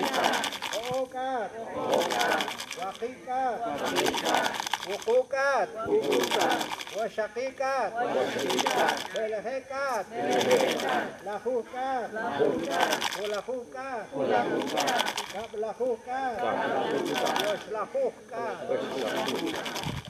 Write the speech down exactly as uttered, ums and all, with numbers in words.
Ookat. Wakikat. Wukukat. Wasyakikat. Belehekat. Lahukat. Ulahukat. Kablahukat. Waslahukat.